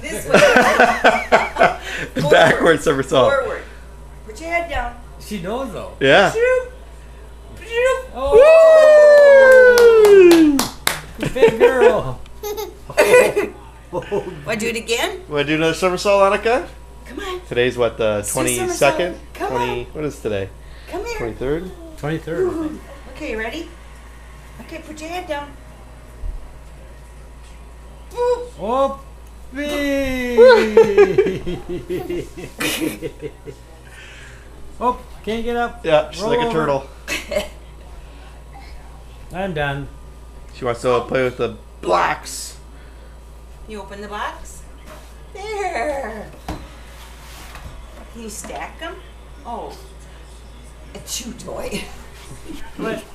This way. Backward somersault. Forward. Put your head down. She knows though. Yeah. Shoot. Shoot. Oh! Big girl. Want to do it again? Want to do another somersault, Annika? Come on. Today's what, the Let's do 22nd? somersault. Come on. What is today? Come here. 23rd? 23rd, I think. Okay, you ready? Okay, put your head down. Oh! Oh, can't get up. Yeah, she's Roll like a over. turtle. I'm done. She wants to play with the blocks. You open the box. There. Can you stack them? Oh, a chew toy. What?